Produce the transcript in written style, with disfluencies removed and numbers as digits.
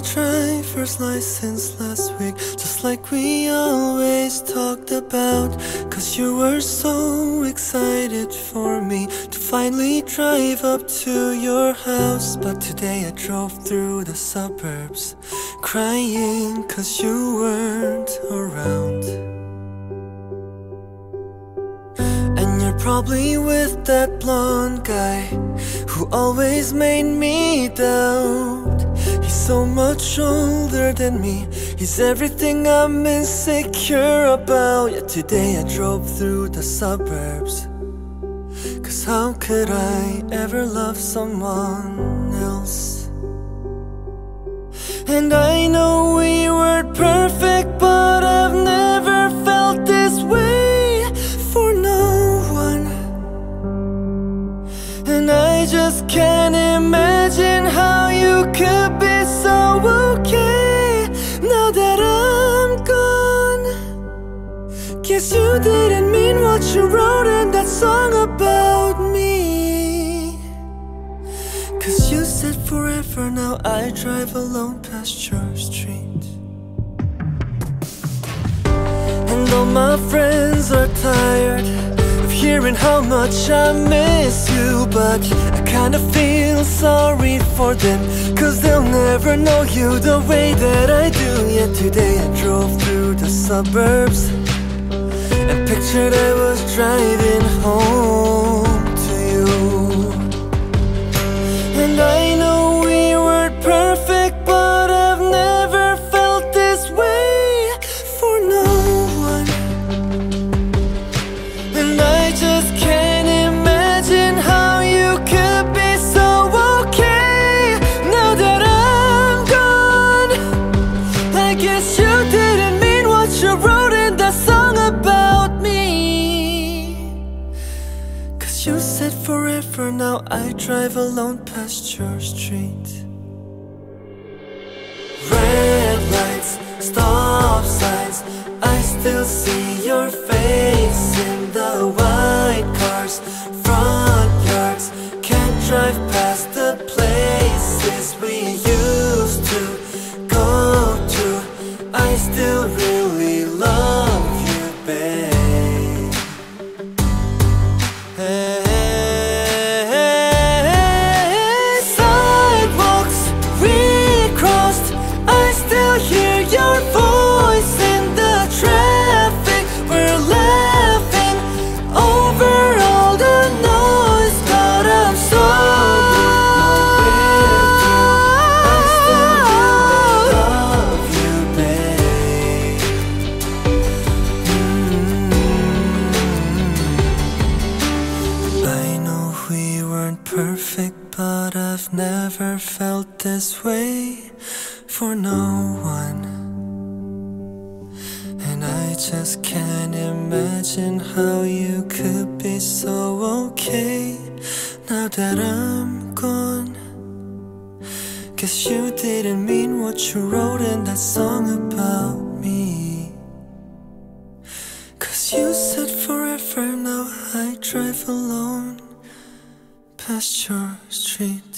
driver's license last week, just like we always talked about. Cause you were so excited for me to finally drive up to your house. But today I drove through the suburbs, crying cause you weren't around. And you're probably with that blonde guy who always made me doubt. He's so much older than me, he's everything I'm insecure about. Yet today I drove through the suburbs, cause how could I ever love someone else? And I know we weren't perfect, but I've never felt this way for no one. And I just can't imagine how you could be so okay now that I'm gone. Guess you didn't mean what you wrote in that song about me. Cause you said forever, now I drive alone past your street. And all my friends are tired of hearing how much I miss you, but I kinda feel sorry for them, cause they'll never know you the way that I do. Yet today I drove through the suburbs and pictured I was driving home to you. And I know we weren't perfect, but I've never felt this way for no one. And I just can't imagine how you could be so okay now that I'm gone. I guess you didn't mean what you wrote in that song about me. Cause you said forever, now I drive alone past your street. Red lights, stop signs, I still see your face in the white cars, front yards. Can't drive past the places we used to go to. I still really love you, babe. Hey, sidewalks we crossed, I still hear your voice in the traffic. We're laughing over all the noise, but I'm so I still really love you, babe. I know we weren't perfect, but I've never felt this way for no one. And I just can't imagine how you could be so okay now that I'm gone. Guess you didn't mean what you wrote in that song about me. Cause you said forever, now I drive alone past your street.